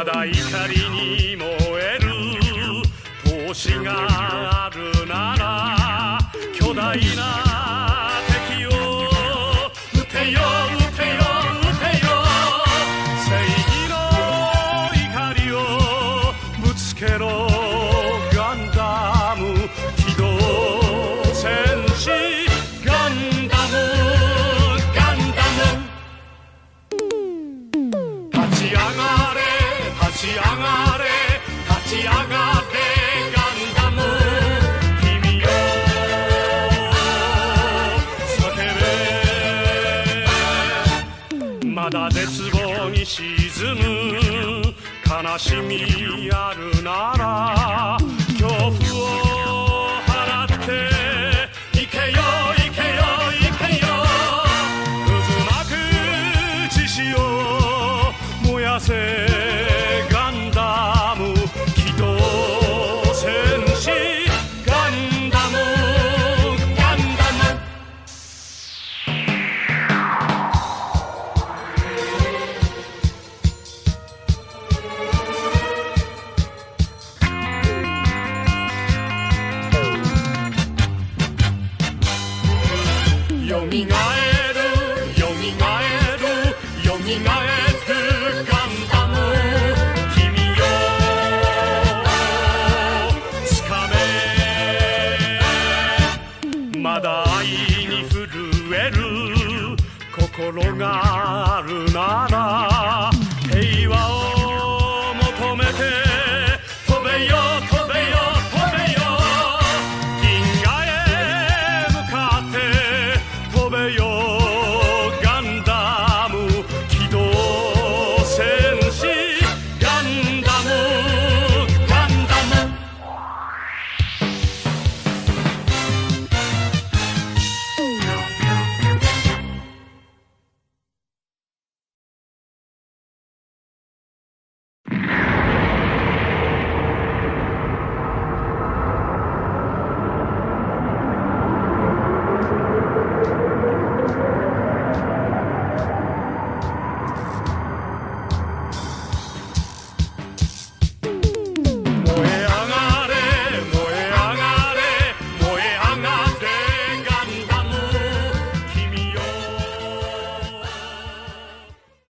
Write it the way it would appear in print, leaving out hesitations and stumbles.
まだ怒りに燃える闘志があるなら巨大な敵を撃てよ撃てよ撃てよ正義の怒りをぶつけろガンダム機動戦士ガンダムガンダム立ち上がれ立ち上がれ立ち上がれガンダム君よ叫べまだ絶望に沈む悲しみあるなら恐怖を払っていけよいけよいけよ渦巻く獅子を燃やせ